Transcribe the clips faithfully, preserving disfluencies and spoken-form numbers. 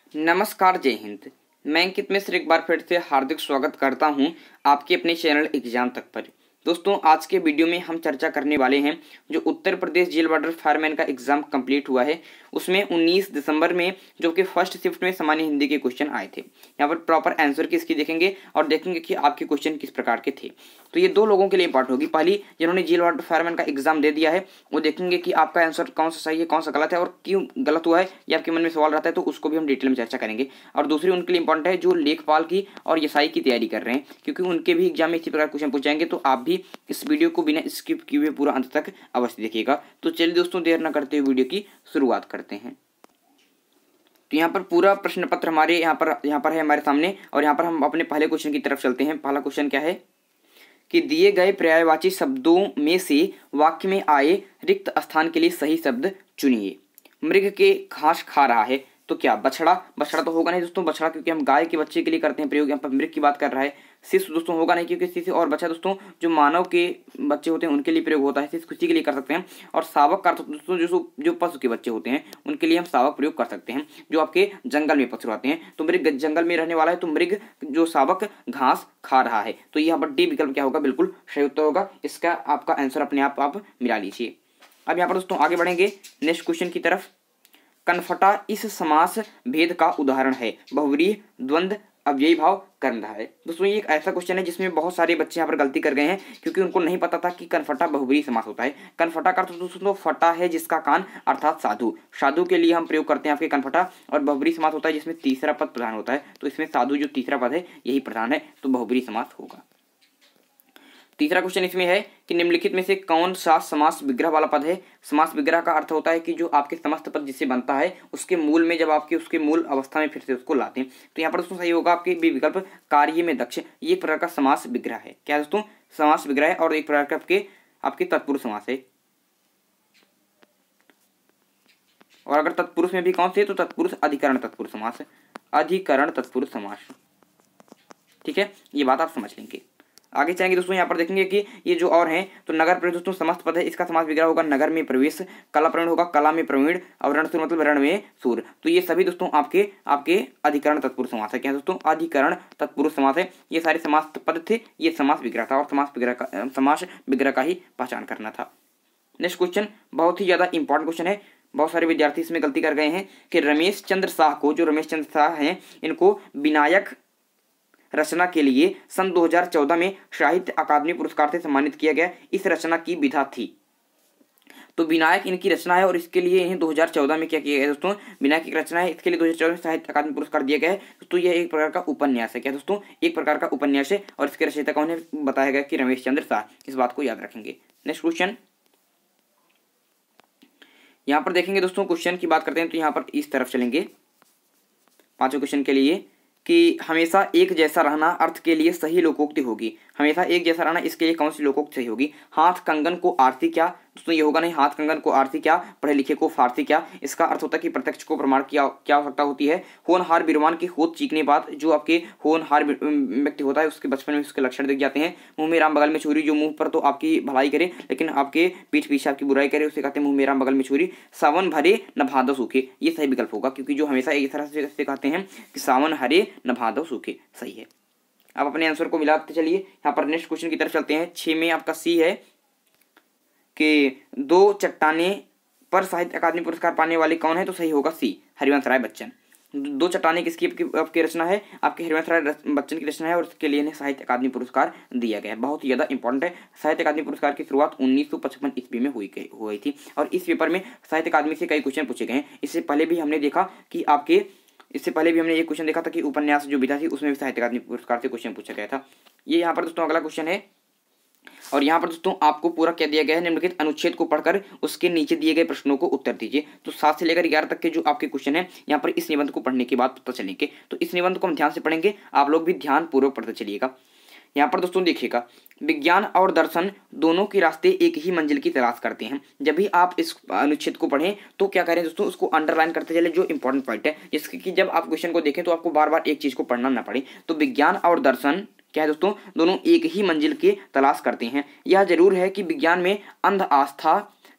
नमस्कार, जय हिंद। मैं अंकित मिश्र एक बार फिर से हार्दिक स्वागत करता हूं आपके अपने चैनल एग्जाम तक पर। दोस्तों, आज के वीडियो में हम चर्चा करने वाले हैं जो Uttar Pradesh jail warder fireman का एग्जाम कंप्लीट हुआ है उसमें उन्नीस दिसंबर में जो कि फर्स्ट शिफ्ट में सामान्य हिंदी के क्वेश्चन आए थे। यहाँ पर प्रॉपर आंसर की इसकी देखेंगे और देखेंगे कि आपके क्वेश्चन किस प्रकार के थे। तो ये दो लोगों के लिए इंपॉर्टेंट होगी। पहली, जिन्होंने जेल वार्डर फायरमैन का एग्जाम दे दिया है वो देखेंगे कि आपका आंसर कौन सा सही है, कौन सा गलत है और क्यों गलत हुआ है, ये आपके मन में सवाल रहता है तो उसको भी हम डिटेल में चर्चा करेंगे। और दूसरी उनके लिए इंपॉर्टेंट है जो लेखपाल की और एसआई की तैयारी कर रहे हैं, क्योंकि उनके भी एग्जाम में इसी प्रकार क्वेश्चन पूछ जाएंगे। तो आप भी इस वीडियो को बिना स्किप किए हुए पूरा अंत तक अवश्य देखिएगा। तो चलिए दोस्तों, देर न करते हुए वीडियो की शुरुआत करते हैं। तो यहाँ पर पूरा प्रश्न पत्र हमारे यहाँ पर यहाँ पर है हमारे सामने और यहाँ पर हम अपने पहले क्वेश्चन की तरफ चलते हैं। पहला क्वेश्चन क्या है कि दिए गए पर्यायवाची शब्दों में से वाक्य में आए रिक्त स्थान के लिए सही शब्द चुनिए। मृग के घास खा रहा है तो क्या बछड़ा? बछड़ा तो होगा नहीं दोस्तों, बछड़ा क्योंकि हम गाय के बच्चे के लिए करते हैं प्रयोग। यहाँ पर मृग की बात कर रहा है। शिशु दोस्तों होगा नहीं क्योंकि शिशु और बच्चा दोस्तों जो मानव के बच्चे होते हैं उनके लिए प्रयोग होता है, शिशु किसी के लिए कर सकते हैं। और शावक का दोस्तों जो जो पशु के बच्चे होते हैं उनके लिए हम शावक प्रयोग कर सकते हैं, जो आपके जंगल में पशु रहते हैं। तो मृग जंगल में रहने वाला है तो मृग जो शावक घास खा रहा है। तो यहाँ पर डी विकल्प क्या होगा, बिल्कुल सही उत्तर होगा। इसका आपका आंसर अपने आप आप मिला लीजिए। अब यहाँ पर दोस्तों आगे बढ़ेंगे नेक्स्ट क्वेश्चन की तरफ। कनफटा इस समास भेद का उदाहरण है। बहुव्रीहि, द्वंद्व, अव्ययी भाव, कर्णधार है। दोस्तों ये एक ऐसा क्वेश्चन है जिसमें बहुत सारे बच्चे यहाँ पर गलती कर गए हैं क्योंकि उनको नहीं पता था कि कनफटा बहुव्रीहि समास होता है। कनफटा का अर्थ दोस्तों फटा है जिसका कान, अर्थात साधु। साधु के लिए हम प्रयोग करते हैं आपके कनफटा। और बहुव्रीहि समास होता है जिसमें तीसरा पद प्रधान होता है। तो इसमें साधु जो तीसरा पद है यही प्रधान है, तो बहुव्रीहि समास होगा। तीसरा क्वेश्चन इसमें है कि निम्नलिखित में से कौन सा समास विग्रह वाला पद है। समास विग्रह का अर्थ होता है कि जो आपके समस्त पद जिससे बनता है उसके मूल में जब आपके उसके मूल अवस्था में फिर से उसको लाते हैं। तो यहाँ पर दोस्तों सही होगा आपके बी विकल्प, कार्य में दक्ष। ये एक प्रकार का समास विग्रह है। क्या दोस्तों, समास विग्रह है और एक प्रकार का आपके आपके तत्पुरुष समास है। और अगर तत्पुरुष में भी कौन से, तो तत्पुरुष अधिकरण तत्पुरुष समास, अधिकरण तत्पुरुष समास। ठीक है, ये बात आप समझ लेंगे। आगे चलेंगे दोस्तों, यहाँ पर देखेंगे कि ये जो और हैं तो नगर प्रवेश दोस्तों समस्त पद है, इसका समास विग्रह होगा नगर में प्रवेश। कला प्रवीण होगा कला में प्रवीण। और रणसूर मतलब रण में सूर। तो ये सभी दोस्तों आपके आपके अधिकरण तत्पुरुष समास है। क्या दोस्तों, अधिकरण तत्पुरुष समास है। ये सारे समास पद थे, ये समास विग्रह था और समास विग्रह का समास विग्रह का ही पहचान करना था। नेक्स्ट क्वेश्चन बहुत ही ज्यादा इंपॉर्टेंट क्वेश्चन है। बहुत सारे विद्यार्थी इसमें गलती कर गए हैं कि रमेश चंद्र शाह को, जो रमेश चंद्र शाह हैं, इनको विनायक रचना के लिए सन दो हज़ार चौदह में साहित्य अकादमी पुरस्कार से सम्मानित किया गया। इस रचना की विधा थी। तो विनायक इनकी रचना है और इसके लिए इन्हें दो हज़ार चौदह में क्या किया गया दोस्तों, विनायक की रचना है, इसके लिए दो हज़ार चौदह में साहित्य अकादमी पुरस्कार दिया गया है। तो यह एक प्रकार का उपन्यास है। क्या दोस्तों, एक प्रकार का उपन्यास है और इसके रचयिता कौन है बताया गया कि रमेश चंद्र शाह। इस बात को याद रखेंगे। नेक्स्ट क्वेश्चन यहाँ पर देखेंगे दोस्तों, क्वेश्चन की बात करते हैं तो यहाँ पर इस तरफ चलेंगे पांचों क्वेश्चन के लिए कि हमेशा एक जैसा रहना अर्थ के लिए सही लोकोक्ति होगी। हमेशा एक जैसा रहना, इसके लिए कौन सी लोकोक्ति सही होगी। हाथ कंगन को आरती क्या, दोस्तों ये होगा नहीं। हाथ कंगन को आरती क्या, पढ़े लिखे को फारसी क्या। इसका अर्थ होता है कि प्रत्यक्ष को प्रमाण क्या क्या आवश्यकता होती है। होनहार बीरवान की होत चीखने बाद, जो आपके होनहार व्यक्ति होता है उसके बचपन में उसके लक्षण दिख जाते हैं। मुंह में राम बगल में छुरी, जो मुंह पर तो आपकी भलाई करे लेकिन आपके पीठ पीछे आपकी बुराई करे, उसे कहते हैं मुंह में राम बगल में छुरी। सावन भरे न भादव सूखे, ये सही विकल्प होगा क्योंकि जो हमेशा एक तरह से कहते हैं कि सावन हरे न भादव सूखे, सही है। आप अपने आंसर को मिलाते चलिए। यहाँ पर नेक्स्ट क्वेश्चन की तरफ चलते हैं। छह में आपका सी है कि दो चट्टाने पर साहित्य अकादमी पुरस्कार पाने वाले कौन है, तो सही होगा सी, हरिवंश राय बच्चन। दो चट्टाने किसकी आपकी रचना है, आपके हरिवंश राय बच्चन की रचना है और इसके लिए साहित्य अकादमी पुरस्कार दिया गया है। बहुत ही ज्यादा इंपॉर्टेंट है। साहित्य अकादमी पुरस्कार की शुरुआत उन्नीस सौ पचपन ईस्वी में हुई हुई थी और इस पेपर में साहित्य अकादमी से कई क्वेश्चन पूछे गए हैं। इससे पहले भी हमने देखा कि आपके इससे पहले भी हमने ये क्वेश्चन देखा था कि उपन्यास जो विधा थी उसमें भी साहित्य अकादमी पुरस्कार से क्वेश्चन पूछा गया था। ये यहाँ पर दोस्तों अगला क्वेश्चन है और यहाँ पर दोस्तों आपको पूरा क्या दिया गया है, निम्नलिखित अनुच्छेद को पढ़कर उसके नीचे दिए गए प्रश्नों को उत्तर दीजिए। तो सात से लेकर ग्यारह तक के जो आपके क्वेश्चन है यहाँ पर इस निबंध को पढ़ने के बाद पता चलेंगे। तो इस निबंध को हम ध्यान से पढ़ेंगे, आप लोग भी ध्यान पूर्वक पढ़ते चलिएगा। यहाँ पर दोस्तों देखिएगा, विज्ञान और दर्शन दोनों के रास्ते एक ही मंजिल की तलाश करते हैं। जब भी आप इस अनुच्छेद को पढ़ें तो क्या करें दोस्तों, उसको अंडरलाइन करते चले जो इंपॉर्टेंट पॉइंट है, जिसके कि जब आप क्वेश्चन को देखें तो आपको बार बार एक चीज को पढ़ना ना पड़े। तो विज्ञान और दर्शन क्या है दोस्तों, दोनों एक ही मंजिल की तलाश करते हैं। यह जरूर है कि विज्ञान में अंध आस्था की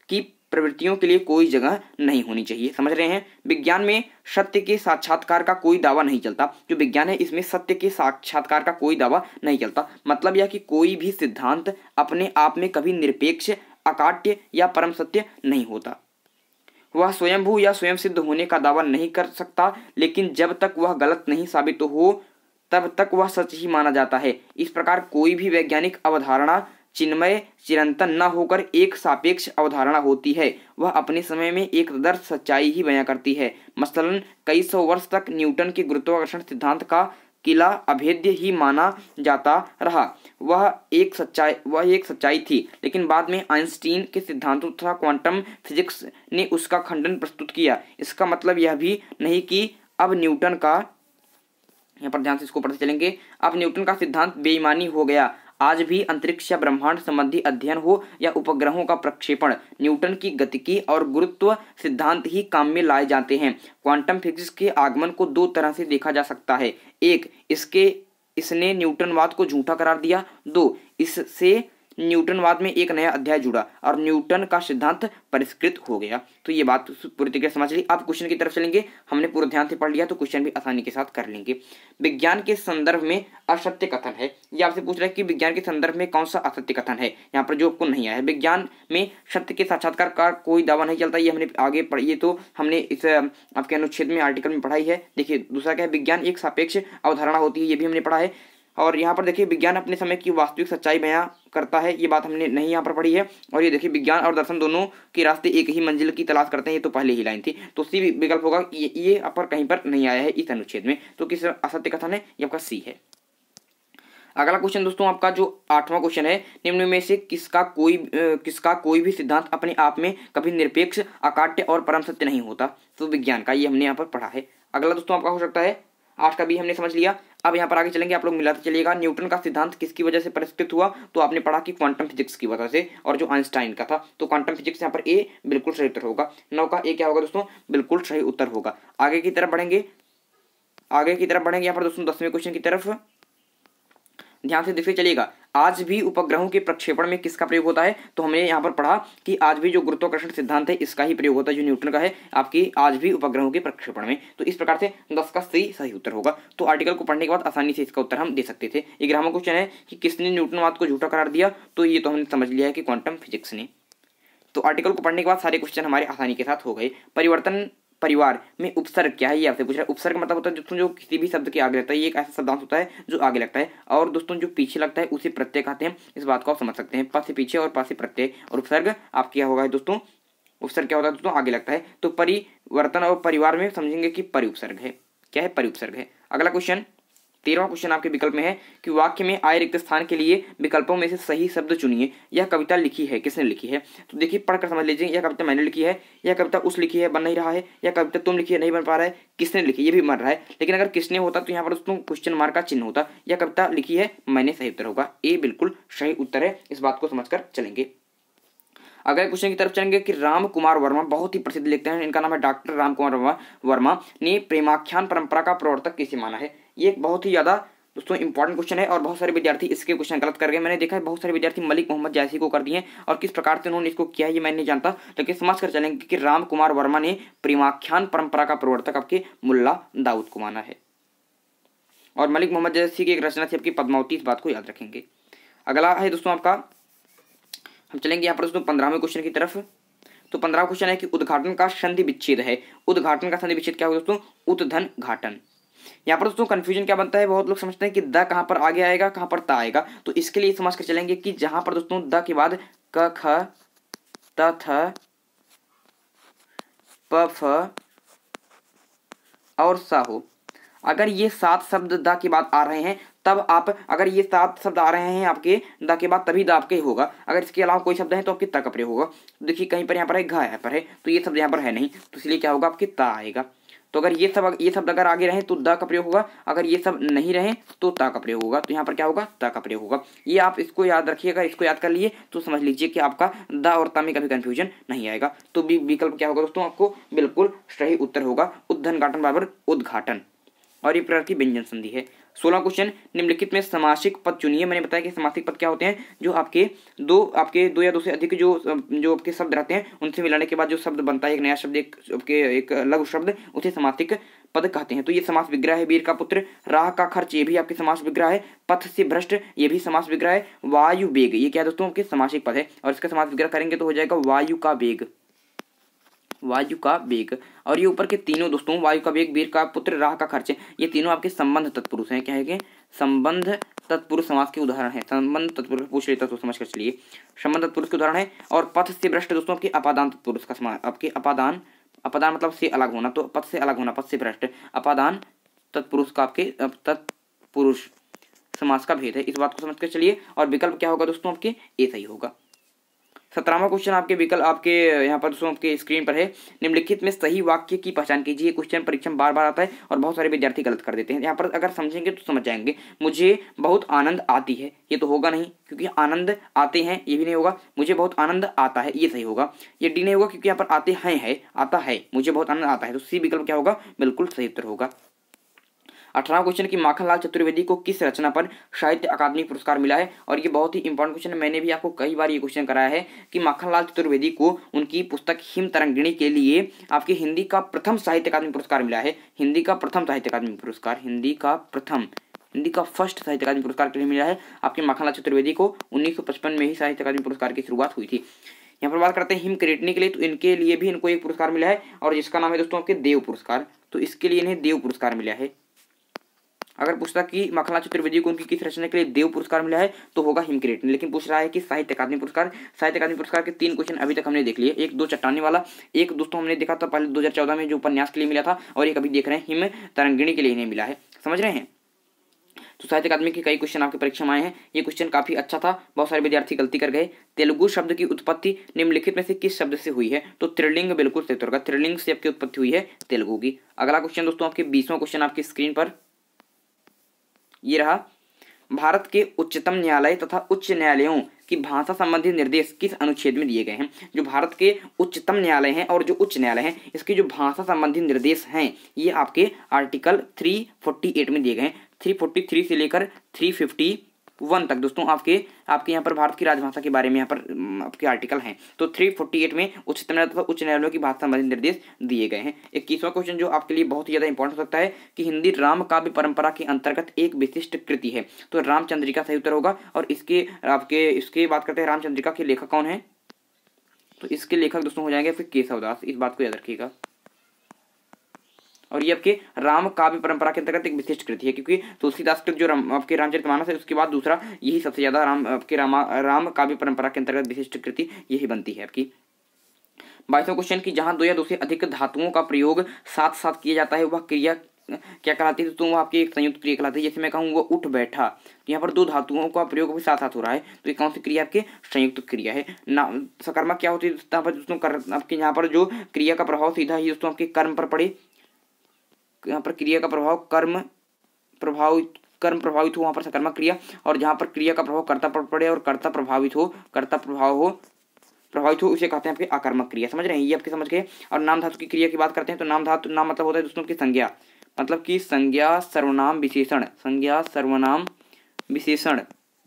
प्रवृत्तियों के लिए कोई जगह नहीं होनी चाहिए। समझ रहे हैं। विज्ञान में सत्य के साक्षात्कार का कोई दावा नहीं चलता। जो विज्ञान है इसमें सत्य के साक्षात्कार का कोई दावा नहीं चलता। मतलब यह कि कोई भी सिद्धांत अपने आप में कभी निरपेक्ष, अकाट्य या परम सत्य नहीं होता। वह स्वयंभू या स्वयं सिद्ध होने का दावा नहीं कर सकता, लेकिन जब तक वह गलत नहीं साबित हो तब तक वह सच ही माना जाता है। इस प्रकार कोई भी वैज्ञानिक अवधारणा चिन्मय चिरंतन न होकर एक सापेक्ष अवधारणा होती है। वह अपने समय में एक तदर्थ सच्चाई ही बयां करती है। मसलन कई सौ वर्ष तक न्यूटन के गुरुत्वाकर्षण सिद्धांत का किला अभेद्य ही माना जाता रहा। वह एक सच्चाई वह एक सच्चाई थी, लेकिन बाद में आइंस्टीन के सिद्धांतों तथा क्वांटम फिजिक्स ने उसका खंडन प्रस्तुत किया। इसका मतलब यह भी नहीं कि अब न्यूटन का, यहाँ पर ध्यान से इसको पढ़ते चलेंगे, अब न्यूटन का सिद्धांत बेईमानी हो गया। आज भी अंतरिक्ष या ब्रह्मांड संबंधी अध्ययन हो या उपग्रहों का प्रक्षेपण, न्यूटन की गतिकी और गुरुत्व सिद्धांत ही काम में लाए जाते हैं। क्वांटम फिजिक्स के आगमन को दो तरह से देखा जा सकता है। एक, इसके इसने न्यूटनवाद को झूठा करार दिया। दो, इससे न्यूटनवाद में एक नया अध्याय जुड़ा और न्यूटन का सिद्धांत परिष्कृत हो गया। तो ये बात पूरी तरीके से समझ ली। अब क्वेश्चन की तरफ चलेंगे। हमने पूरा ध्यान से पढ़ लिया तो क्वेश्चन भी आसानी के साथ कर लेंगे। विज्ञान के संदर्भ में असत्य कथन है। ये आपसे पूछ रहा है कि विज्ञान के संदर्भ में कौन सा असत्य कथन है, यहाँ पर जो आपको नहीं आया है। विज्ञान में सत्य के साक्षात्कार का कोई दावा नहीं चलता। ये हमने आगे पढ़ी, ये तो हमने इस आपके अनुच्छेद में आर्टिकल में पढ़ाई है। देखिए दूसरा क्या है, विज्ञान एक सापेक्ष अवधारणा होती है, ये भी हमने पढ़ा है। और यहाँ पर देखिए विज्ञान अपने समय की वास्तविक सच्चाई बयां करता है, ये बात हमने नहीं यहाँ पर पढ़ी है। और ये देखिए विज्ञान और दर्शन दोनों के रास्ते एक ही मंजिल की तलाश करते हैं, ये तो पहले ही लाइन थी। तो सी विकल्प होगा, ये ये पर कहीं पर नहीं आया है इस अनुच्छेद में। तो किस असत्य कथन है, ये आपका सी है। अगला क्वेश्चन दोस्तों आपका जो आठवां क्वेश्चन है, निम्न में से किसका कोई किसका कोई भी सिद्धांत अपने आप में कभी निरपेक्ष, अकाट्य और परम सत्य नहीं होता। तो विज्ञान का, ये हमने यहाँ पर पढ़ा है। अगला दोस्तों आपका हो सकता है, आठ का भी हमने समझ लिया। अब यहाँ पर आगे चलेंगे, आप लोग मिलाते चलिएगा। न्यूटन का सिद्धांत किसकी वजह से परिष्कृत हुआ, तो आपने पढ़ा कि क्वांटम फिजिक्स की वजह से, और जो आइंस्टाइन का था। तो क्वांटम फिजिक्स यहाँ पर ए बिल्कुल सही उत्तर होगा। नौ का ए क्या होगा दोस्तों, बिल्कुल सही उत्तर होगा। आगे की तरफ बढ़ेंगे, आगे की तरफ बढ़ेंगे यहाँ पर दोस्तों दसवें क्वेश्चन की तरफ ध्यान से देखते चलिएगा। आज भी उपग्रहों के प्रक्षेपण में किसका प्रयोग होता है, तो हमने यहाँ पर पढ़ा कि आज भी जो गुरुत्वाकर्षण सिद्धांत है इसका ही प्रयोग होता है, जो न्यूटन का है आपकी आज भी उपग्रहों के प्रक्षेपण में। तो इस प्रकार से दस का सही सही उत्तर होगा। तो आर्टिकल को पढ़ने के बाद आसानी से इसका उत्तर हम दे सकते थे। ग्यारहवां क्वेश्चन है कि किसने न्यूटनवाद को झूठा करार दिया, तो ये तो हमने समझ लिया है कि क्वांटम फिजिक्स ने। तो आर्टिकल को पढ़ने के बाद सारे क्वेश्चन हमारे आसानी के साथ हो गए। परिवर्तन परिवार में उपसर्ग क्या है, ये आपसे पूछ रहा है। उपसर्ग मतलब होता है दोस्तों जो किसी भी शब्द के आगे लगता है, ये एक ऐसा शब्दांश होता है जो आगे लगता है, और दोस्तों जो पीछे लगता है उसे प्रत्यय कहते हैं। इस बात को आप समझ सकते हैं, प से पीछे और प से प्रत्यय, और उपसर्ग आप क्या होगा दोस्तों, उपसर्ग क्या होता है दोस्तों, आगे लगता है। तो परिवर्तन और परिवार में समझेंगे कि परिउपसर्ग है। क्या है, परिउपसर्ग है। अगला क्वेश्चन, तेरहवां क्वेश्चन आपके विकल्प में है कि वाक्य में आए रिक्त स्थान के लिए विकल्पों में से सही शब्द चुनिए। यह कविता लिखी है, किसने लिखी है, तो देखिए पढ़कर समझ लीजिए। यह कविता मैंने लिखी है, यह कविता उस लिखी है, बन नहीं रहा है, यह कविता तुम लिखी है, नहीं बन पा रहा है, किसने लिखी, ये भी बन रहा है। लेकिन अगर किसने होता तो यहाँ पर दोस्तों क्वेश्चन मार्क का चिन्ह होता। यह कविता लिखी है, मैंने सही उत्तर होगा। ए बिल्कुल सही उत्तर है। इस बात को समझकर चलेंगे। अगले क्वेश्चन की तरफ चलेंगे कि राम कुमार वर्मा बहुत ही प्रसिद्ध लिखते हैं, इनका नाम है डॉक्टर राम कुमार वर्मा ने प्रेमाख्यान परंपरा का प्रवर्तक किसे माना है। ये एक बहुत ही ज्यादा दोस्तों इंपॉर्टेंट क्वेश्चन है और बहुत सारे विद्यार्थी इसके क्वेश्चन गलत कर गए। मैंने देखा है बहुत सारे विद्यार्थी मलिक मोहम्मद जैसी को कर दिए, और किस प्रकार से उन्होंने इसको किया ये मैं नहीं जानता, लेकिन समझ कर चलेंगे कि राम कुमार वर्मा ने प्रेमाख्यान परंपरा का प्रवर्तक आपके मुल्ला दाऊद को माना है, और मलिक मोहम्मद जैसी की एक रचना थी आपकी पद्मावती। इस बात को याद रखेंगे। अगला है दोस्तों आपका, हम चलेंगे यहाँ पर दोस्तों पंद्रहवें क्वेश्चन की तरफ। तो पंद्रह क्वेश्चन है कि उद्घाटन का संधि विच्छेद है। उद्घाटन का संधि विच्छेद क्या होगा दोस्तों, उद्घन घाटन। यहाँ पर दोस्तों कंफ्यूजन क्या बनता है, बहुत लोग समझते हैं कि द कहाँ पर आगे आएगा, कहाँ पर ता आएगा। तो इसके लिए समझ कर चलेंगे कि जहां पर दोस्तों द के बाद क ख त थ प फ और सा हो, अगर ये सात शब्द द के बाद आ रहे हैं तब आप, अगर ये सात शब्द आ रहे हैं आपके द के बाद तभी द आपके होगा। अगर इसके अलावा कोई शब्द है तो आपके ता का प्रयोग होगा। तो देखिए कहीं पर यहाँ पर है घ यहाँ पर है, तो ये शब्द यहाँ पर है नहीं, तो इसलिए क्या होगा आपके ता आएगा। तो अगर ये सब ये शब्द अगर आगे रहे तो द का प्रयोग होगा, अगर ये सब नहीं रहे तो ता का प्रयोग होगा। तो यहाँ पर क्या होगा, ता का प्रयोग होगा। ये आप इसको याद रखिएगा, इसको याद कर लिए तो समझ लीजिए कि आपका द और ता में कभी कंफ्यूजन नहीं आएगा। तो विकल्प क्या होगा दोस्तों, आपको बिल्कुल सही उत्तर होगा उद्घन घाटन बराबर उद्घाटन। और ये प्रकार की व्यंजन संधि है। सोलह क्वेश्चन, निम्नलिखित में समासिक पद चुनिए। मैंने बताया कि समासिक पद क्या होते हैं, जो आपके दो आपके दो या दो से अधिक जो जो आपके शब्द रहते हैं उनसे मिलाने के बाद जो शब्द बनता है, एक नया शब्द, एक आपके एक लघु शब्द, उसे समासिक पद कहते हैं। तो ये समास विग्रह है, वीर का पुत्र, राह का खर्च, ये भी आपके समास विग्रह है, पथ से भ्रष्ट, ये भी समास विग्रह है, वायु वेग, ये क्या दोस्तों आपके समासिक पद है, और इसका समास विग्रह करेंगे तो हो जाएगा वायु का वेग, वायु का वेग। और ये ऊपर के तीनों दोस्तों, वायु का वेग, वीर का पुत्र, राह का खर्च, ये तीनों आपके संबंध तत्पुरुष हैं। क्या है कि संबंध तत्पुरुष समास के उदाहरण है। संबंध तत्पुरुष पूछ लेता तो समझ कर चलिए, संबंध तत्पुरुष के उदाहरण है। और पथ से भ्रष्ट दोस्तों आपके अपादान तत्पुरुष का समास, आपके अपादान, अपादान मतलब से अलग होना, तो पथ से अलग होना, पथ से भ्रष्ट, अपादान तत्पुरुष का आपके तत्पुरुष समास का भेद है। इस बात को समझ कर चलिए। और विकल्प क्या होगा दोस्तों आपके, ए सही होगा। सत्रहवां क्वेश्चन आपके विकल्प आपके यहाँ पर दोस्तों आपके स्क्रीन पर है, निम्नलिखित में सही वाक्य की पहचान कीजिए। क्वेश्चन परीक्षा में बार बार आता है और बहुत सारे विद्यार्थी गलत कर देते हैं। यहाँ पर अगर समझेंगे तो समझ जाएंगे। मुझे बहुत आनंद आती है, ये तो होगा नहीं क्योंकि आनंद आते हैं ये भी नहीं होगा। मुझे बहुत आनंद आता है, ये सही होगा। ये डी नहीं होगा क्योंकि यहाँ पर आते हैं है, आता है, मुझे बहुत आनंद आता है, तो सी विकल्प क्या होगा, बिल्कुल सही उत्तर होगा। अठारह क्वेश्चन की माखनलाल चतुर्वेदी को किस रचना पर साहित्य अकादमी पुरस्कार मिला है। और ये बहुत ही इंपॉर्टेंट क्वेश्चन है, मैंने भी आपको कई बार ये क्वेश्चन कराया है कि माखनलाल चतुर्वेदी को उनकी पुस्तक हिम तरंगिणी के लिए आपके हिंदी का प्रथम साहित्य अकादमी पुरस्कार मिला है। हिंदी का प्रथम साहित्य अकादमी पुरस्कार, हिंदी का प्रथम, हिंदी का फर्स्ट साहित्य अकादमी पुरस्कार के लिए मिला है आपके माखनलाल चतुर्वेदी को। उन्नीस सौ पचपन में ही साहित्य अकादमी पुरस्कार की शुरुआत हुई थी। यहाँ पर बात करते हैं हिम क्रेटनी के लिए, तो इनके लिए भी इनको एक पुरस्कार मिला है और जिसका नाम है दोस्तों आपके देव पुरस्कार, तो इसके लिए इन्हें देव पुरस्कार मिला है। अगर पूछता कि माखनलाल चतुर्वेदी को उनकी किस रचना के लिए देव पुरस्कार मिला है तो होगा हिम क्रेटनी, लेकिन पूछ रहा है कि साहित्य अकादमी पुरस्कार। साहित्य अकादमी पुरस्कार के तीन क्वेश्चन अभी तक हमने देख लिए, एक दो चट्टानी वाला, एक दोस्तों हमने देखा था पहले दो हजार चौदह में जो उपन्यास के लिए मिला था, और एक अभी देख रहे हैं हिम तरंगिणी के लिए इन्हें मिला है। समझ रहे हैं। तो साहित्य अकादमी के कई क्वेश्चन आपकी परीक्षा में आए हैं। ये क्वेश्चन काफी अच्छा था, बहुत सारे विद्यार्थी गलती कर गए। तेलुगु शब्द की उत्पत्ति निम्नलिखित में से किस शब्द से हुई है, तो त्रिलिंग बिल्कुल सही उत्तर होगा, त्रिलिंग से आपकी उत्पत्ति हुई है तेलुगु की। अगला क्वेश्चन दोस्तों आपके बीसवां क्वेश्चन आपकी स्क्रीन पर ये रहा, भारत के उच्चतम न्यायालय तथा उच्च न्यायालयों की भाषा संबंधी निर्देश किस अनुच्छेद में दिए गए हैं। जो भारत के उच्चतम न्यायालय हैं और जो उच्च न्यायालय हैं, इसके जो भाषा संबंधी निर्देश हैं ये आपके आर्टिकल तीन सौ अड़तालीस में दिए गए हैं। तीन सौ तैंतालीस से लेकर तीन सौ इक्यावन तक दोस्तों आपके आपके यहाँ पर भारत की राजभाषा के बारे में यहाँ पर आपके आर्टिकल हैं। तो तीन सौ अड़तालीस में उच्चतम न्यायालय तथा उच्च न्यायालयों की भाषा संबंधी निर्देश दिए गए हैं। इक्कीसवां क्वेश्चन जो आपके लिए बहुत ही ज्यादा इंपॉर्टेंट हो सकता है कि हिंदी राम काव्य परंपरा के अंतर्गत एक विशिष्ट कृति है, तो रामचंद्रिका सही उत्तर होगा। और इसके आपके इसके बात करते हैं रामचंद्रिका के लेखक कौन है, तो इसके लेखक दोस्तों हो जाएंगे फिर केशवदास, इस बात को याद रखिएगा। और ये आपके राम काव्य परंपरा के अंतर्गत एक विशिष्ट कृति है, क्योंकि तुलसीदास कृत जो राम, आपके रामचरितमानस है उसके बाद दूसरा यही सबसे ज्यादा राम आपके रामा राम काव्य परंपरा के अंतर्गत विशिष्ट कृति यही बनती है आपकी। बाईसवां क्वेश्चन की जहां दो या दो से अधिक धातुओं का प्रयोग साथ साथ किया जाता है वह क्रिया क्या कहलाती है, तो वह आपकी एक संयुक्त क्रिया कहलाती है। जैसे मैं कहूँ वो उठ बैठा, तो यहाँ पर दो धातुओं का प्रयोग भी साथ साथ हो रहा है, तो ये कौन सी क्रिया आपके संयुक्त क्रिया है। ना सकर्मक क्या होती है यहाँ पर दोस्तों, आपके यहाँ पर जो क्रिया का प्रभाव सीधा ही दोस्तों आपके कर्म पर पड़े, यहाँ पर क्रिया का प्रभाव कर्म प्रभावित कर्म प्रभावित हो वहां पर सकर्मक क्रिया, और जहां पर क्रिया का प्रभाव कर्ता पर पड़े और कर्ता प्रभावित हो कर्ता प्रभाव हो प्रभावित हो उसे कहते हैं आपके आकर्मक क्रिया। समझ रहे हैं, ये आपके समझ गए। और नाम धातु की क्रिया की बात करते हैं तो नाम धातु नाम मतलब होता है दोस्तों की संज्ञा, मतलब कि संज्ञा सर्वनाम विशेषण, संज्ञा सर्वनाम विशेषण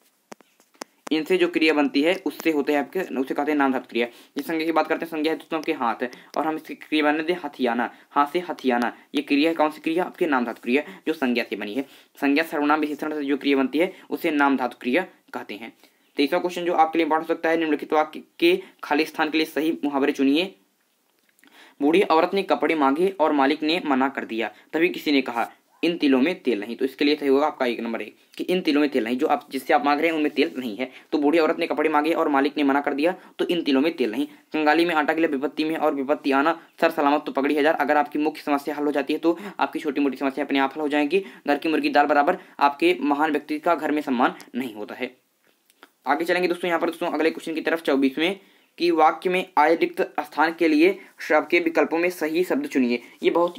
इनसे जो क्रिया बनती है उससे होते हैं आपके उसे कहते हैं नाम धातु क्रिया। जिस संज्ञा की बात करते हैं संज्ञा है दोस्तों आपके हाथ है, और हम इसकी क्रिया बनने दें हथियाना, हाथ से हथियाना, ये क्रिया है कौन सी क्रिया आपके नाम धातु क्रिया जो संज्ञा से बनी है। संज्ञा सर्वनाम विशेषण से जो क्रिया बनती है उसे नाम धातु क्रिया कहते हैं। तेईसवां क्वेश्चन जो आपके लिए इंपॉर्टेंट हो सकता है, निम्नलिखित वाक्य के खाली स्थान के लिए सही मुहावरे चुनिए। बूढ़ी औरत ने कपड़े मांगे और मालिक ने मना कर दिया, तभी किसी ने कहा इन तिलों में तेल नहीं, तो इसके लिए सही होगा आपका एक नंबर है कि इन तिलों में तेल नहीं, जो आप जिससे आप मांग रहे हैं उनमें तेल नहीं है। तो बूढ़ी औरत ने कपड़े मांगे और मालिक ने मना कर दिया, तो इन तिलों में तेल नहीं। कंगाली में आटा के लिए विपत्ति में और विपत्ति आना, सर सलामत तो पगड़ी हजार। अगर आपकी मुख्य समस्या हल हो जाती है तो आपकी छोटी मोटी समस्या अपने आप हल हो जाएंगी। घर की मुर्गी दाल बराबर, आपके महान व्यक्ति का घर में सम्मान नहीं होता है। आगे चलेंगे दोस्तों यहाँ पर दोस्तों अगले क्वेश्चन की तरफ, चौबीसवें कि वाक्य में आए रिक्त स्थान के लिए शब्द के विकल्पों में सही शब्द चुनिए। ये बहुत ही ज्यादा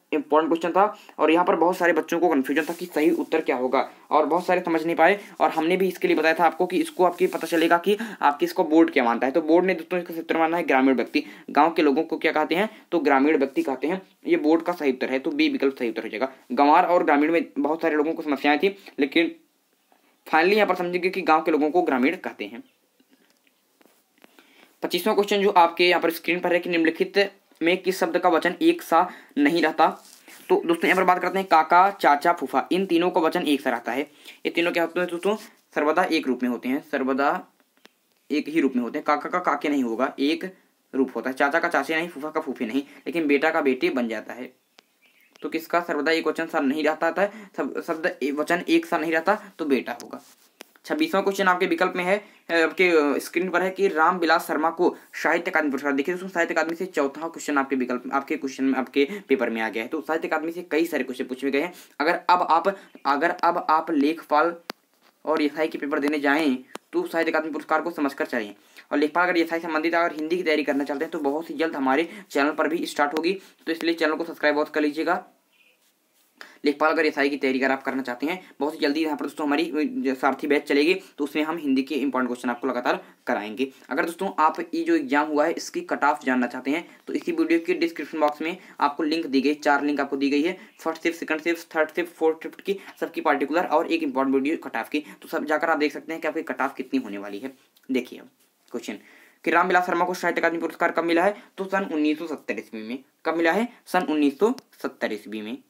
इंपॉर्टेंट क्वेश्चन था और यहाँ पर बहुत सारे बच्चों को कन्फ्यूजन था कि सही उत्तर क्या होगा और बहुत सारे समझ नहीं पाए। और हमने भी इसके लिए बताया था आपको कि इसको आपकी पता चलेगा कि आपकी इसको बोर्ड क्या मानता है। तो बोर्ड ने दोस्तों इसका सही उत्तर माना है ग्रामीण व्यक्ति। गाँव के लोगों को क्या कहते हैं, तो ग्रामीण व्यक्ति कहते हैं। ये बोर्ड का सही उत्तर है, तो बी विकल्प सही उत्तर हो जाएगा। गंवार और ग्रामीण में बहुत सारे लोगों को समस्याएं थी, लेकिन फाइनली यहाँ पर समझेंगे कि गाँव के लोगों को ग्रामीण कहते हैं। पच्चीसवां क्वेश्चन जो आपके यहाँ पर स्क्रीन पर है कि निम्नलिखित में किस शब्द का वचन एक सा नहीं रहता। तो दोस्तों यहाँ पर बात करते हैं काका, चाचा, फूफा, इन तीनों का वचन एक सा रहता है। ये तीनों क्या होते हैं दोस्तों, सर्वदा एक रूप में होते हैं, सर्वदा एक ही रूप में होते हैं। काका का काके नहीं होगा, एक रूप होता है। चाचा का चाचे नहीं, फूफा का फूफी नहीं, लेकिन बेटा का बेटे बन जाता है। तो किसका सर्वदा एक वचन सा नहीं रहता था, सब शब्द वचन एक सा नहीं रहता, तो बेटा होगा। छब्बीसवां क्वेश्चन आपके विकल्प में है, आपके स्क्रीन पर है कि रामविलास शर्मा को साहित्य अकादमी पुरस्कार। देखिए दोस्तों साहित्य अकादमी से चौथा क्वेश्चन आपके विकल्प आपके क्वेश्चन आपके पेपर में आ गया है। तो साहित्य अकादमी से कई सारे क्वेश्चन पूछे गए हैं। अगर अब आप अगर अब आप लेखपाल और एसआई के पेपर देने जाएं तो साहित्य अकादमी पुरस्कार को समझकर चलें। और लेखपाल अगर एसआई संबंधित अगर हिंदी की तैयारी करना चाहते हैं तो बहुत ही जल्द हमारे चैनल पर भी स्टार्ट होगी, तो इसलिए चैनल को सब्सक्राइब बहुत कर लीजिएगा। लेखपाल अगर एसआई की तैयारी अगर आप करना चाहते हैं, बहुत ही जल्दी यहाँ पर दोस्तों हमारी सारथी बैच चलेगी, तो उसमें हम हिंदी के इंपॉर्टेंट क्वेश्चन आपको लगातार कराएंगे। अगर दोस्तों आप ये जो एग्जाम हुआ है इसकी कट ऑफ जानना चाहते हैं तो इसी वीडियो के डिस्क्रिप्शन बॉक्स में आपको लिंक दी गई, चार लिंक आपको दी गई है, first shift, second shift, third shift, fourth shift की, सबकी पार्टिकुलर और एक इंपॉर्टेंट वीडियो कट ऑफ की। तो सब जाकर आप देख सकते हैं कि आपकी कट ऑफ कितनी होने वाली है। देखिए अब क्वेश्चन कि रामविलास शर्मा को साहित्य अकादमी पुरस्कार कब मिला है, तो सन उन्नीस सौ सत्तर ईस्वी में। कब मिला है, सन उन्नीस सौ सत्तर ईस्वी में।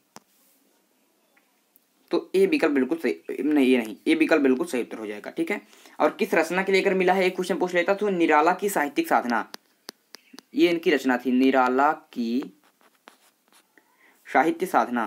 तो ए विकल्प बिल्कुल सही, नहीं ये नहीं, ए विकल्प बिल्कुल सही उत्तर हो जाएगा। ठीक है, और किस रचना के लेकर मिला है, एक क्वेश्चन पूछ लेता तो निराला की साहित्यिक साधना, ये इनकी रचना थी, निराला की साहित्य साधना,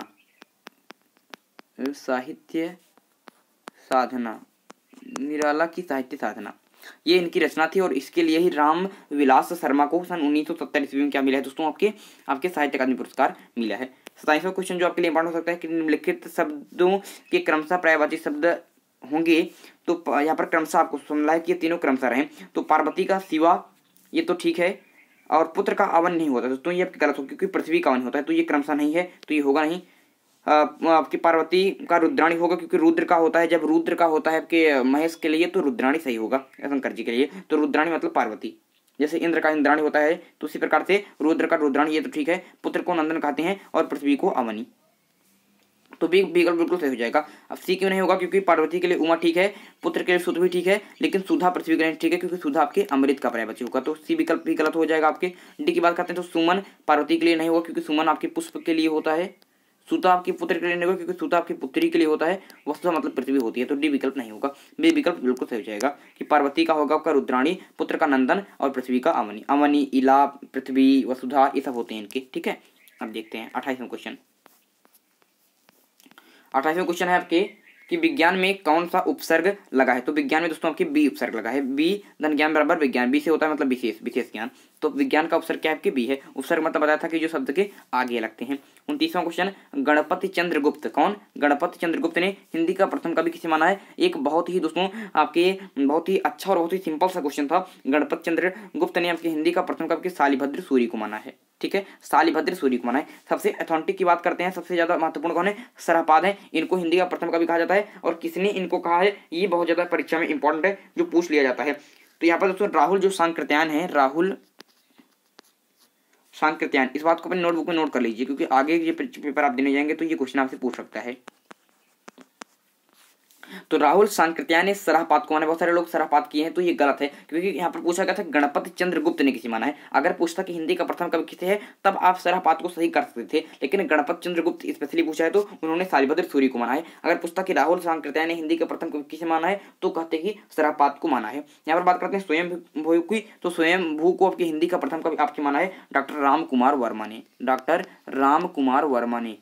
साहित्य साधना, निराला की साहित्य साधना, ये इनकी रचना थी। और इसके लिए ही राम विलास शर्मा को सन उन्नीस सौ सत्तर ईस्वी में क्या मिला है दोस्तों, आपके आपके साहित्य अकादमी पुरस्कार मिला है। सताईसवां क्वेश्चन जो आपके लिए इंपॉर्टेंट हो सकता है कि निम्नलिखित शब्दों के क्रमशः पर्यायवाची शब्द होंगे। तो यहाँ पर क्रमशः आपको सुनना है कि ये तीनों क्रमशः रहें। तो पार्वती का शिवा, ये तो ठीक है, और पुत्र का अवन नहीं होता दोस्तों, ये आपकी गलत होगी क्योंकि पृथ्वी का अवन होता है, तो ये क्रमशः नहीं है, तो ये होगा नहीं। आपकी पार्वती का रुद्राणी होगा क्योंकि रुद्र का होता है, जब रुद्र का होता है आपके महेश के लिए तो रुद्राणी सही होगा, शंकर जी के लिए तो रुद्राणी मतलब पार्वती। जैसे इंद्र का इंद्राणी होता है तो उसी प्रकार से रुद्र का रुद्राणी, ये तो ठीक है। पुत्र को नंदन कहते हैं और पृथ्वी को अवनी, तो बी विकल्प बिल्कुल सही हो जाएगा। अब सी क्यों नहीं होगा, क्योंकि पार्वती के लिए उमा ठीक है, पुत्र के लिए सुध भी ठीक है, लेकिन सुधा पृथ्वी के लिए ठीक है क्योंकि सुधा आपके अमृत का पर्यायवाची होगा, तो सी विकल्प भी गलत हो जाएगा आपके। डी की बात करते हैं तो सुमन पार्वती के लिए नहीं होगा क्योंकि सुमन आपके पुष्प के लिए होता है, सुता आपके पुत्र के लिए नहीं होगा क्योंकि सुता आपकी पुत्री के लिए होता है, वस्तुतः मतलब पृथ्वी होती है, तो डी विकल्प नहीं होगा। बी विकल्प बिल्कुल सही हो जाएगा कि पार्वती का होगा आपका रुद्राणी, पुत्र का नंदन और पृथ्वी का अवनी। अवनी, इला, पृथ्वी, वसुधा, ये सब होते हैं इनके। ठीक है, अब देखते हैं अट्ठाईसवां क्वेश्चन। अट्ठाईसवां क्वेश्चन है आपके कि विज्ञान में कौन सा उपसर्ग लगा है। तो विज्ञान में दोस्तों आपके बी उपसर्ग लगा है। बी धन ज्ञान बराबर विज्ञान, बी से होता है मतलब विशेष, विशेष ज्ञान। तो विज्ञान का उपसर्ग क्या है आपके बी है। उपसर्ग मतलब बताया था कि जो शब्द के आगे लगते हैं। उनतीसवां क्वेश्चन, गणपति चंद्रगुप्त कौन, गणपति चंद्रगुप्त ने हिंदी का प्रथम कवि किसे माना है। एक बहुत ही दोस्तों आपके बहुत ही अच्छा और बहुत ही सिंपल सा क्वेश्चन था। गणपति चंद्रगुप्त ने आपके हिंदी का प्रथम कवि शालिभद्र सूरी को माना है। ठीक है, शालिभद्र सूरी को माना है। सबसे अथेंटिक की बात करते हैं, सबसे ज्यादा महत्वपूर्ण कौन है, सरहपाद है। इनको हिंदी का प्रथम कवि कहा जाता है और किसने इनको कहा है, ये बहुत ज्यादा परीक्षा में इंपॉर्टेंट है, जो पूछ लिया जाता है। तो यहाँ पर दोस्तों राहुल जो सांकृत्यायन है, राहुल सांकृत्यायन, इस बात को अपने नोटबुक में नोट कर लीजिए क्योंकि आगे ये पेपर आप देने जाएंगे तो ये क्वेश्चन आपसे पूछ सकता है। तो राहुल सांकृत्यायन ने सरहपाद को माना। बहुत सारे लोग सरहपाद किए हैं तो ये गलत है क्योंकि यहाँ पर पूछा गया था गणपति चंद्रगुप्त ने किसे माना है। अगर पूछता कि हिंदी का प्रथम कवि किसे है तब आप सरहपाद को सही कर सकते थे, लेकिन गणपति चंद्रगुप्त स्पेशली पूछा है तो उन्होंने शालिभद्र सूरी को माना है। अगर पूछता कि राहुल सांकृत्यायन ने हिंदी का प्रथम कवि किसे माना है तो कहते कि सरहपाद को माना है। यहाँ पर बात करते हैं स्वयंभू की, तो स्वयंभू को आपकी हिंदी का प्रथम कवि आपके माना है डॉक्टर राम कुमार वर्मा ने, डॉक्टर राम कुमार वर्मा ने।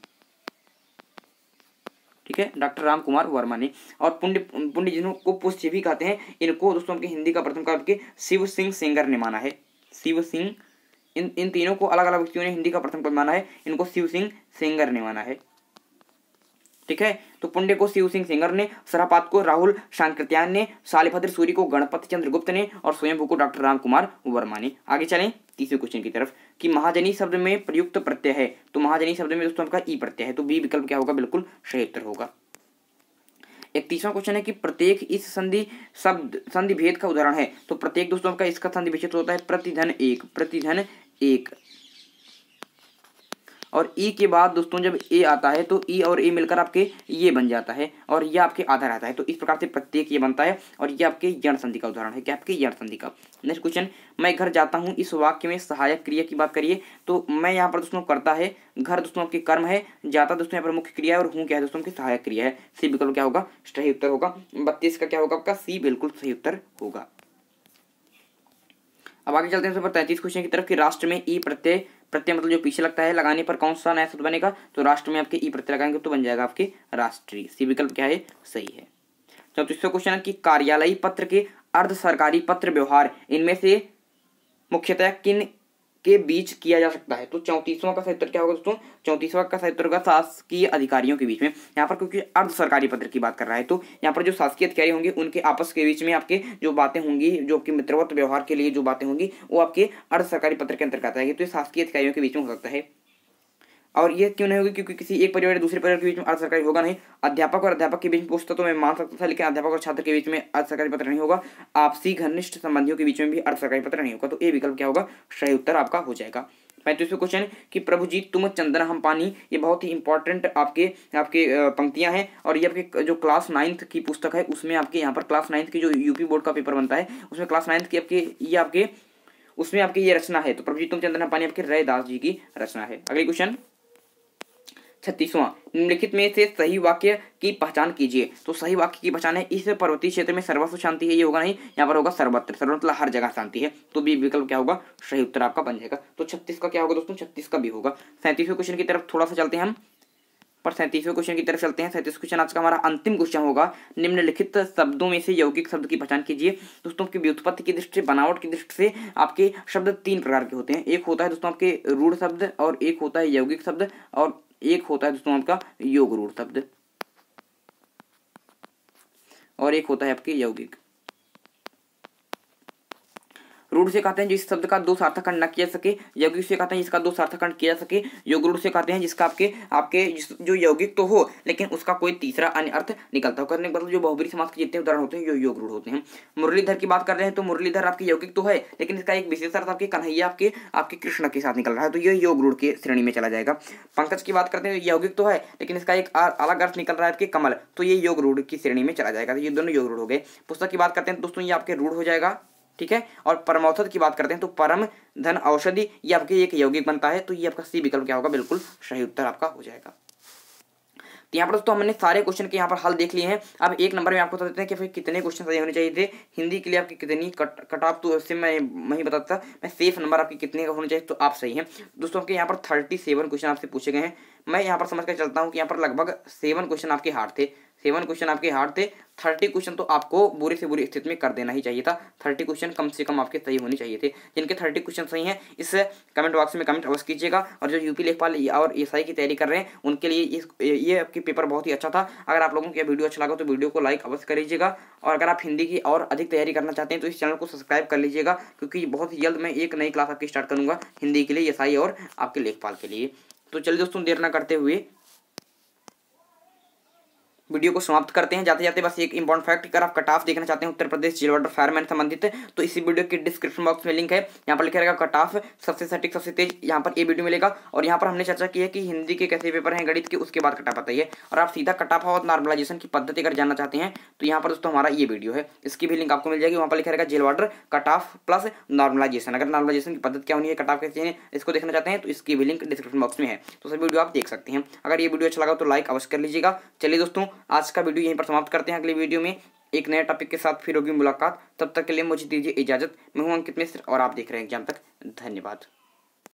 ठीक है, डॉक्टर राम कुमार वर्मा ने। और पुण्य पुण्य जिनको पुष्य भी कहते हैं, इनको दोस्तों आपके हिंदी का प्रथम कवि के शिव सिंह सेंगर ने माना है। शिव सिंह, इन इन तीनों को अलग अलग व्यक्तियों ने हिंदी का प्रथम कवि माना है, इनको शिव सिंह सेंगर ने माना है। ठीक है। तो पुण्य को शिव सिंह सेंगर ने, सरापात को राहुल शांकृत्यायन ने, शालिभद्र सूरी को गणपति चंद्र गुप्त ने और स्वयंभू को डॉक्टर राम कुमार वर्मा ने। आगे चलें तीसरे क्वेश्चन की तरफ कि महाजनी शब्द में प्रयुक्त प्रत्यय है, तो महाजनी शब्द में दोस्तों आपका ई प्रत्यय है, तो बी विकल्प क्या होगा, बिल्कुल सही उत्तर होगा। एक तीसरा क्वेश्चन है कि प्रत्येक इस संधि शब्द संधि भेद का उदाहरण है, तो प्रत्येक दोस्तों का इसका संधि विच्छेद होता है प्रतिधन एक, प्रतिधन एक। और ई के बाद दोस्तों जब ए आता है तो ई और ए मिलकर आपके ये बन जाता है और ये आपके आधा रहता है, तो इस प्रकार से प्रत्येक ये बनता है और ये आपके यण संधि का उदाहरण है, क्या आपके यण संधि का। नेक्स्ट क्वेश्चन, मैं घर जाता हूँ, इस वाक्य में सहायक क्रिया की बात करिए, तो मैं यहाँ पर दोस्तों करता है, घर दोस्तों आपके कर्म है, जाता दोस्तों यहाँ पर मुख्य क्रिया है और हूँ क्या है दोस्तों की सहायक क्रिया है। सी विकल्प क्या होगा, सही उत्तर होगा। बत्तीस का क्या होगा आपका, सी बिल्कुल सही उत्तर होगा। अब आगे चलते हैं तैंतीस क्वेश्चन की तरफ कि राष्ट्र में ई प्रत्यय, प्रत्यय मतलब जो पीछे लगता है, लगाने पर कौन सा नया शब्द बनेगा, तो राष्ट्र में आपके ई प्रत्यय लगाएंगे तो बन जाएगा आपके राष्ट्रीय। सी विकल्प क्या है, सही है। चौतीसवां क्वेश्चन है कि कार्यालयी पत्र के अर्ध सरकारी पत्र व्यवहार इनमें से मुख्यतः किन के बीच किया जा सकता है, तो चौंतीसवां का सही उत्तर क्या होगा दोस्तों, चौंतीसवां का सही उत्तर होगा शासकीय अधिकारियों के बीच में। यहाँ पर क्योंकि अर्ध सरकारी पत्र की बात कर रहा है तो यहाँ पर जो शासकीय अधिकारी होंगे उनके आपस के बीच में आपके जो बातें होंगी, जो आपके मित्रवत व्यवहार के लिए जो बातें होंगी वो आपके अर्ध सरकारी पत्र के अंतर्गत आएगी, तो ये शासकीय अधिकारियों के बीच में हो सकता है। और ये क्यों नहीं होगी, क्योंकि किसी एक परिवार दूसरे परिवार के बीच में अर्ध सरकारी होगा नहीं। अध्यापक और अध्यापक के बीच में पूछता तो मैं मान सकता था, लेकिन अध्यापक और छात्र के बीच में अर्ध सरकारी पत्र नहीं होगा। आपसी घनिष्ठ संबंधियों के बीच में भी अर्ध सरकारी पत्र नहीं होगा, तो ए विकल्प क्या होगा, सही उत्तर आपका हो जाएगा। पैंतीसवें क्वेश्चन कि प्रभु जी तुम चंदन हम पानी, ये बहुत ही इंपॉर्टेंट आपके आपके पंक्तियां हैं और ये आपके जो क्लास नाइन्थ की पुस्तक है उसमें आपके यहाँ पर क्लास नाइन्थ की जो यूपी बोर्ड का पेपर बनता है उसमें क्लास नाइन्थ की आपके ये आपके उसमें आपकी ये रचना है, तो प्रभु जी तुम चंदन हम पानी आपके रैदास जी की रचना है। अगले क्वेश्चन छत्तीसवां, निम्नलिखित में से सही वाक्य की पहचान कीजिए, तो सही वाक्य की पहचान है इस पर्वतीय क्षेत्र में सर्वस्व शांति है, ये होगा नहीं, यहाँ पर होगा सर्वत्र, सर्वत्र मतलब हर जगह शांति है, तो बी विकल्प क्या होगा, सही उत्तर आपका बन जाएगा। तो छत्तीस का क्या होगा दोस्तों, छत्तीस का भी होगा। सैंतीसवें क्वेश्चन की तरफ थोड़ा सा चलते हैं हम, पर सैंतीसवें क्वेश्चन की तरफ चलते हैं। सैंतीस क्वेश्चन आज का हमारा अंतिम क्वेश्चन होगा, निम्नलिखित शब्दों में से यौगिक शब्द की पहचान कीजिए। दोस्तों की व्युत्पत्ति की दृष्टि से, बनावट की दृष्टि से आपके शब्द तीन प्रकार के होते हैं, एक होता है दोस्तों आपके रूढ़ शब्द और एक होता है यौगिक शब्द और एक होता है दोस्तों आपका योग रूढ़ शब्द और एक होता है आपके यौगिक। रूढ़ से कहते हैं जिस शब्द का दो सार्थक खंड न किया सके, यौगिक से कहते हैं जिसका दो सार्थक खंड किया सके, योग रूढ़ से कहते हैं जिसका आपके आपके जो यौगिक तो हो लेकिन उसका कोई तीसरा अन्य अर्थ निकलता हो। करने के मतलब जो बहुब्रीहि समास के जितने उदाहरण होते हैं यो योग रूढ़ होते हैं। मुरलीधर की बात कर रहे हैं तो मुरलीधर आपके यौगिक तो है लेकिन इसका एक विशेष अर्थ आपके कन्हैया आपके आपके कृष्ण के साथ निकल रहा है, तो ये योग रूढ़ के श्रेणी में चला जाएगा। पंकज की बात करते हैं यौगिक तो है लेकिन इसका एक अलग अर्थ निकल रहा है आपके कमल, तो ये योग रूढ़ की श्रेणी में चला जाएगा, तो ये दोनों योग रूढ़ हो गए। पुस्तक की बात करते हैं दोस्तों ये आपके रूढ़ हो जाएगा, ठीक है। और परमौषध की बात करते हैं तो परम धन औषधि ये आपके एक यौगिक बनता है, तो ये आपका सी विकल्प क्या होगा, बिल्कुल सही उत्तर आपका हो जाएगा। तो यहाँ पर दोस्तों हमने सारे क्वेश्चन के यहाँ पर हल देख लिए हैं। अब एक नंबर में आपको बता देते हैं कि फिर कितने क्वेश्चन सही होने चाहिए थे। हिंदी के लिए आपकी कितनी कट कट ऑफ, तो उससे मैं नहीं बताता, मैं सेफ नंबर आपकी कितने का होने चाहिए, तो आप सही हैं दोस्तों। आपके यहाँ पर थर्टी सेवन क्वेश्चन आपसे पूछे गए हैं। मैं यहाँ पर समझ कर चलता हूँ कि यहाँ पर लगभग सेवन क्वेश्चन आपके हार्ड थे, सेवन क्वेश्चन आपके हार्ड थे। थर्टी क्वेश्चन तो आपको बुरी से बुरी स्थिति में कर देना ही चाहिए था, थर्टी क्वेश्चन कम से कम आपके सही होने चाहिए थे। जिनके थर्टी क्वेश्चन सही हैं इस कमेंट बॉक्स में कमेंट अवश्य कीजिएगा। और जो यूपी लेखपाल और एसआई की तैयारी कर रहे हैं उनके लिए इस ये आपके पेपर बहुत ही अच्छा था। अगर आप लोगों को यह वीडियो अच्छा लगा तो वीडियो को लाइक अवश्य कर लीजिएगा, और अगर आप हिंदी की और अधिक तैयारी करना चाहते हैं तो इस चैनल को सब्सक्राइब कर लीजिएगा, क्योंकि बहुत ही जल्द मैं एक नई क्लास आपकी स्टार्ट करूँगा हिंदी के लिए, एसआई और आपके लेखपाल के लिए। तो चलिए दोस्तों देर ना करते हुए वीडियो को समाप्त करते हैं। जाते जाते बस एक इंपॉर्टेंट फैक्ट, अगर आप कट ऑफ देखना चाहते हैं उत्तर प्रदेश जेल वार्डर फायरमैन संबंधित तो इसी वीडियो के डिस्क्रिप्शन बॉक्स में लिंक है, यहाँ पर लिखा रहेगा कट ऑफ सबसे सटीक सबसे तेज, यहाँ पर ये वीडियो मिलेगा। और यहाँ पर हमने चर्चा की है कि हिंदी के कैसे पेपर हैं, गणित के, उसके बाद कट ऑफ बताइए। और आप सीधा कट ऑफ और नॉर्मलाइजेशन की पद्धति अगर जानना चाहते हैं तो यहाँ पर दोस्तों हमारा ये वीडियो है, इसकी भी लिंक आपको मिल जाएगी। वहाँ पर लिखा रहेगा jail warder cut off plus normalization, अगर नॉर्मलाइजेशन की पद्धति क्या होनी है, कट ऑफ कैसे है, इसको देखना चाहते हैं तो इसकी भी लिंक डिस्क्रिप्शन बॉक्स में है, तो सभी वीडियो आप देख सकते हैं। अगर ये वीडियो अच्छा लगा तो लाइक अवश्य कर लीजिएगा। चलिए दोस्तों आज का वीडियो यहीं पर समाप्त करते हैं, अगली वीडियो में एक नए टॉपिक के साथ फिर होगी मुलाकात। तब तक के लिए मुझे दीजिए इजाजत। मैं हूं अंकित मिश्र और आप देख रहे हैं एग्जाम तक। धन्यवाद।